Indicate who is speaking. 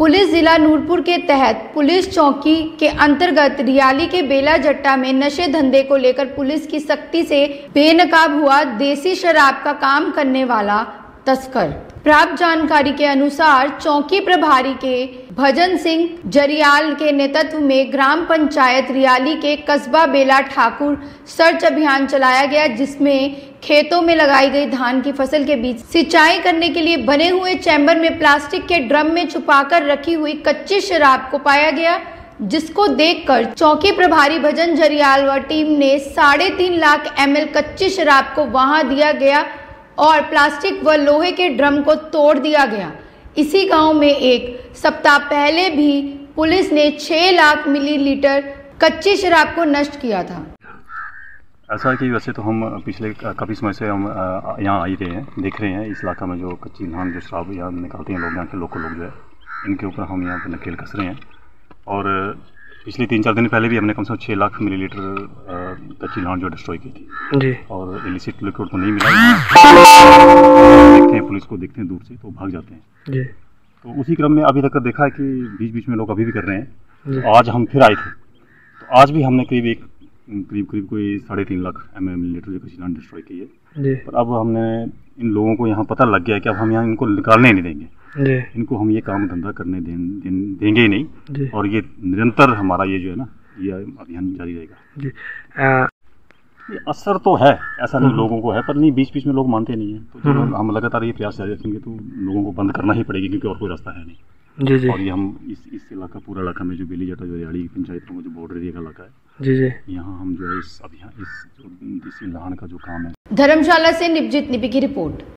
Speaker 1: Police जिला नूरपुर के तहत पुलिस चौकी के अंतर्गत रियाली के बेला जट्टा में नशे धंधे को लेकर पुलिस की सख्ती से बेनकाब हुआ देसी शराब का काम करने वाला तस्कर। प्राप्त जानकारी के अनुसार चौकी प्रभारी के भजन सिंह जरियाल के नेतृत्व में ग्राम पंचायत रियाली के कस्बा बेला ठाकुर सर्च अभियान चलाया गया, जिसमें खेतों में लगाई गई धान की फसल के बीच सिंचाई करने के लिए बने हुए चैम्बर में प्लास्टिक के ड्रम में छुपाकर रखी हुई कच्ची शराब को पाया गया, जिसको देखकर चौकी प्रभारी भजन जरियाल व टीम ने 3.5 लाख ml कच्ची शराब को वहां दिया गया और प्लास्टिक व लोहे के ड्रम को तोड़ दिया गया। इसी गांव में एक सप्ताह पहले भी पुलिस ने 6 लाख मिलीलीटर कच्ची शराब को नष्ट किया था।
Speaker 2: ऐसा है कि वैसे तो हम पिछले काफ़ी समय से हम यहाँ आ ही रहे हैं, देख रहे हैं इस इलाका में जो कच्ची धान जो शराब यहाँ निकालते हैं लोग, यहाँ के लोकल लोग जो है इनके ऊपर हम यहाँ पर नकेल कस रहे हैं। और पिछले 3-4 दिन पहले भी हमने कम से कम 6 लाख मिलीलीटर कच्ची धान जो डिस्ट्रॉय की थी जी। और इलिसिट लिक्विड तो नहीं मिला, देखते हैं पुलिस को, देखते हैं दूर से तो भाग जाते हैं जी। तो उसी क्रम में अभी तक देखा है कि बीच बीच में लोग अभी भी कर रहे हैं। तो आज हम फिर आए थे, तो आज भी हमने करीब कोई 3.5 लाख मिलीलीटर जो कच्ची धान डिस्ट्रॉय की है। पर अब हमने इन लोगों को यहाँ पता लग गया है कि अब हम यहाँ इनको निकालने नहीं देंगे जी। इनको हम ये काम धंधा करने देंगे ही नहीं और ये निरंतर हमारा ये जो है ना ये अभियान जारी रहेगा जी। ये असर तो है, ऐसा नहीं लोगों को है, पर नहीं बीच बीच में लोग मानते नहीं है। तो चलो हम लगातार ये प्रयास जारी रखेंगे तो लोगों को बंद करना ही पड़ेगी, क्योंकि और कोई रास्ता है नहीं जी जी। और ये हम इस इलाका पूरा इलाका में जो बेली जट्टा जो रियाली पंचायतों में जो बॉर्डर एरिया का इलाका है जी जी, यहाँ हम जो है इस अभियान इस जो देसी धान का जो काम है।
Speaker 1: धर्मशाला से निपजित निपी की रिपोर्ट।